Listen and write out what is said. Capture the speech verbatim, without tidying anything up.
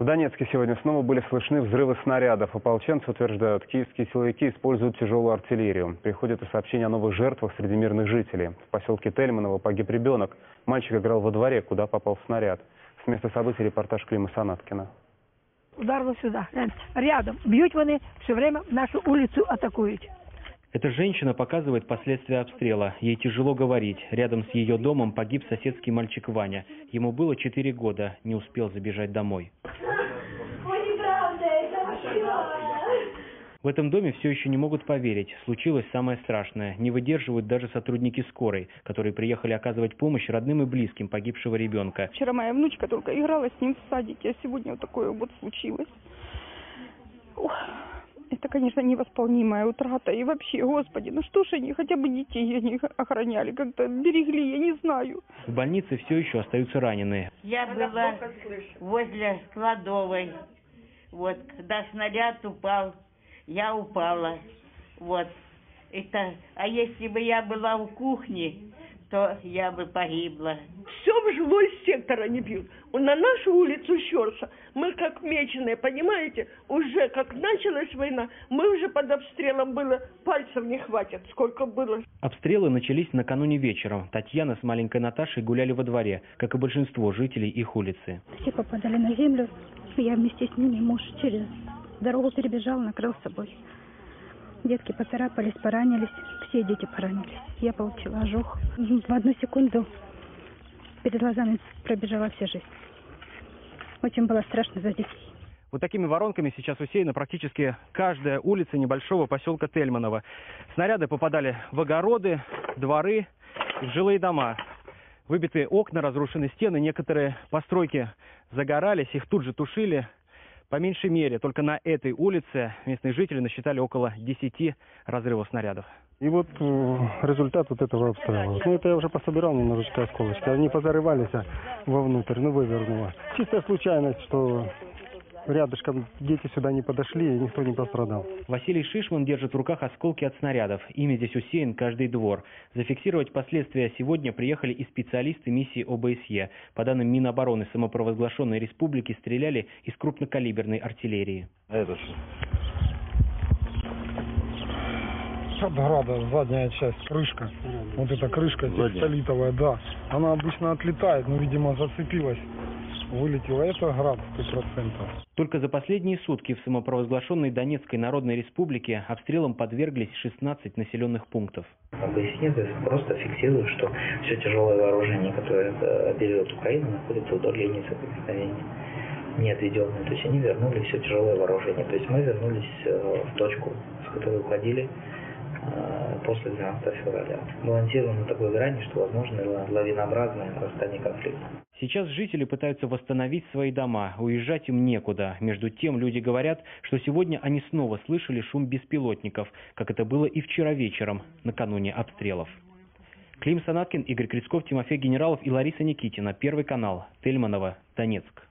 В Донецке сегодня снова были слышны взрывы снарядов. Ополченцы утверждают, киевские силовики используют тяжелую артиллерию. Приходят и сообщения о новых жертвах среди мирных жителей. В поселке Тельманово погиб ребенок. Мальчик играл во дворе, куда попал снаряд. С места событий репортаж Клима Санаткина. Ударило сюда, рядом. Бьют они, все время нашу улицу атакуют. Эта женщина показывает последствия обстрела. Ей тяжело говорить. Рядом с ее домом погиб соседский мальчик Ваня. Ему было четыре года, не успел забежать домой. В этом доме все еще не могут поверить. Случилось самое страшное. Не выдерживают даже сотрудники скорой, которые приехали оказывать помощь родным и близким погибшего ребенка. Вчера моя внучка только играла с ним в садике, а сегодня вот такое вот случилось. Ох, это, конечно, невосполнимая утрата. И вообще, Господи, ну что ж они, хотя бы детей они охраняли, как-то берегли, я не знаю. В больнице все еще остаются раненые. Я была возле кладовой, вот, когда снаряд упал. Я упала, вот, это, а если бы я была в кухне, то я бы погибла. Все в жилой сектор они бьют. На нашу улицу Щерса мы как меченые, понимаете, уже как началась война, мы уже под обстрелом было, пальцев не хватит, сколько было. Обстрелы начались накануне вечером. Татьяна с маленькой Наташей гуляли во дворе, как и большинство жителей их улицы. Все попадали на землю, я вместе с ними, муж через дорогу перебежал, накрыл собой. Детки поцарапались, поранились, все дети поранились. Я получила ожог. В одну секунду перед глазами пробежала вся жизнь. Очень было страшно за детей. Вот такими воронками сейчас усеяна практически каждая улица небольшого поселка Тельманово. Снаряды попадали в огороды, дворы, в жилые дома. Выбитые окна, разрушены стены, некоторые постройки загорались, их тут же тушили. По меньшей мере, только на этой улице местные жители насчитали около десяти разрывов снарядов. И вот результат вот этого обстрела. Ну, это я уже пособирал немножечко осколочки. Они позарывались вовнутрь, ну, вывернуло. Чистая случайность, что рядышком дети сюда не подошли, и никто не пострадал. Василий Шишман держит в руках осколки от снарядов. Ими здесь усеян каждый двор. Зафиксировать последствия сегодня приехали и специалисты миссии О Бэ Эс Е. По данным Минобороны самопровозглашенной республики, стреляли из крупнокалиберной артиллерии. Это что? От града задняя часть, крышка. Вот эта крышка текстолитовая, да. Она обычно отлетает, но, видимо, зацепилась. Вылетело. Это град сто процентов. Только за последние сутки в самопровозглашенной Донецкой Народной Республике обстрелам подверглись шестнадцать населенных пунктов. О Бэ Эс Е просто фиксирует, что все тяжелое вооружение, которое оперирует Украину, находится вдоль линии соприкосновения, не отведенные. То есть они вернули все тяжелое вооружение. То есть мы вернулись в точку, с которой уходили после двенадцатого февраля. Балансируем на такой грани, что возможно лавинообразное нарастание конфликта. Сейчас жители пытаются восстановить свои дома, уезжать им некуда. Между тем люди говорят, что сегодня они снова слышали шум беспилотников, как это было и вчера вечером, накануне обстрелов. Клим Санаткин, Игорь Крицков, Тимофей Генералов и Лариса Никитина. Первый канал. Тельманово, Донецк.